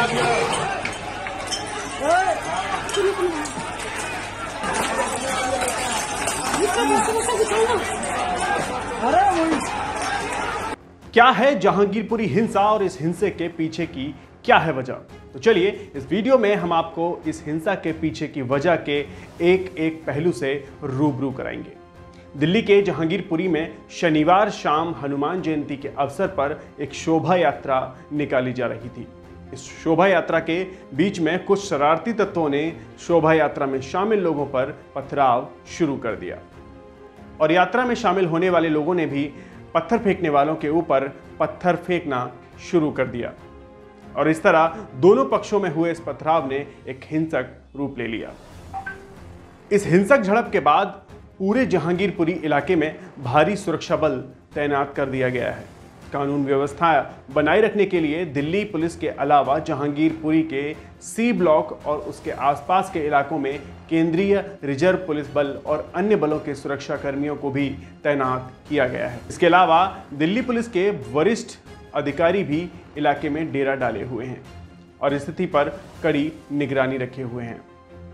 क्या है जहांगीरपुरी हिंसा और इस हिंसे के पीछे की क्या है वजह? तो चलिए इस वीडियो में हम आपको इस हिंसा के पीछे की वजह के एक एक पहलू से रूबरू कराएंगे। दिल्ली के जहांगीरपुरी में शनिवार शाम हनुमान जयंती के अवसर पर एक शोभा यात्रा निकाली जा रही थी। इस शोभा यात्रा के बीच में कुछ शरारती तत्वों ने शोभा यात्रा में शामिल लोगों पर पथराव शुरू कर दिया और यात्रा में शामिल होने वाले लोगों ने भी पत्थर फेंकने वालों के ऊपर पत्थर फेंकना शुरू कर दिया और इस तरह दोनों पक्षों में हुए इस पथराव ने एक हिंसक रूप ले लिया। इस हिंसक झड़प के बाद पूरे जहांगीरपुरी इलाके में भारी सुरक्षा बल तैनात कर दिया गया है। कानून व्यवस्था बनाए रखने के लिए दिल्ली पुलिस के अलावा जहांगीरपुरी के सी ब्लॉक और उसके आसपास के इलाकों में केंद्रीय रिजर्व पुलिस बल और अन्य बलों के सुरक्षा कर्मियों को भी तैनात किया गया है। इसके अलावा दिल्ली पुलिस के वरिष्ठ अधिकारी भी इलाके में डेरा डाले हुए हैं और स्थिति पर कड़ी निगरानी रखे हुए हैं।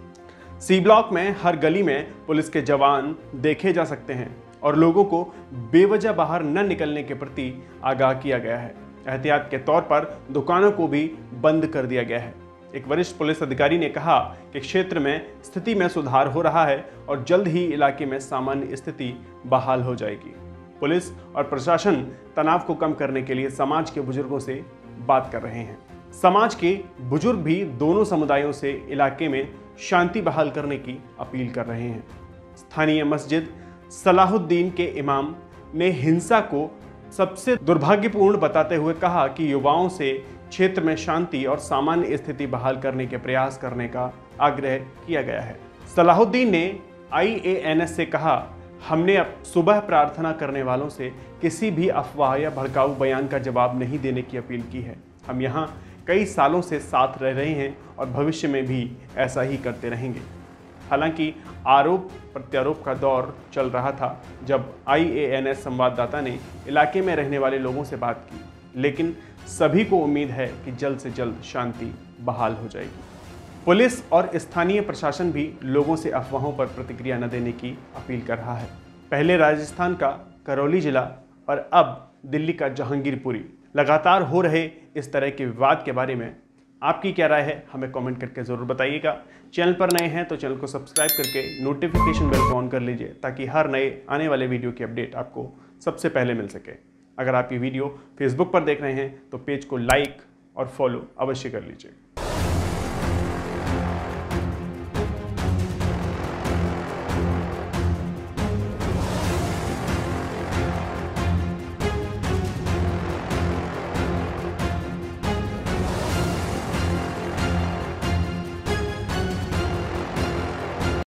सी ब्लॉक में हर गली में पुलिस के जवान देखे जा सकते हैं और लोगों को बेवजह बाहर न निकलने के प्रति आगाह किया गया है। एहतियात के तौर पर दुकानों को भी बंद कर दिया गया है। एक वरिष्ठ पुलिस अधिकारी ने कहा कि क्षेत्र में स्थिति में सुधार हो रहा है और जल्द ही इलाके में सामान्य स्थिति बहाल हो जाएगी। पुलिस और प्रशासन तनाव को कम करने के लिए समाज के बुजुर्गों से बात कर रहे हैं। समाज के बुजुर्ग भी दोनों समुदायों से इलाके में शांति बहाल करने की अपील कर रहे हैं। स्थानीय मस्जिद सलाहुद्दीन के इमाम ने हिंसा को सबसे दुर्भाग्यपूर्ण बताते हुए कहा कि युवाओं से क्षेत्र में शांति और सामान्य स्थिति बहाल करने के प्रयास करने का आग्रह किया गया है। सलाहुद्दीन ने IANS से कहा, हमने अब सुबह प्रार्थना करने वालों से किसी भी अफवाह या भड़काऊ बयान का जवाब नहीं देने की अपील की है। हम यहाँ कई सालों से साथ रह रहे हैं और भविष्य में भी ऐसा ही करते रहेंगे। हालांकि आरोप प्रत्यारोप का दौर चल रहा था जब IANS संवाददाता ने इलाके में रहने वाले लोगों से बात की, लेकिन सभी को उम्मीद है कि जल्द से जल्द शांति बहाल हो जाएगी। पुलिस और स्थानीय प्रशासन भी लोगों से अफवाहों पर प्रतिक्रिया न देने की अपील कर रहा है। पहले राजस्थान का करौली जिला और अब दिल्ली का जहांगीरपुरी। लगातार हो रहे इस तरह के विवाद के बारे में आपकी क्या राय है, हमें कमेंट करके ज़रूर बताइएगा। चैनल पर नए हैं तो चैनल को सब्सक्राइब करके नोटिफिकेशन बेल को ऑन कर लीजिए ताकि हर नए आने वाले वीडियो की अपडेट आपको सबसे पहले मिल सके। अगर आप ये वीडियो फेसबुक पर देख रहे हैं तो पेज को लाइक और फॉलो अवश्य कर लीजिए।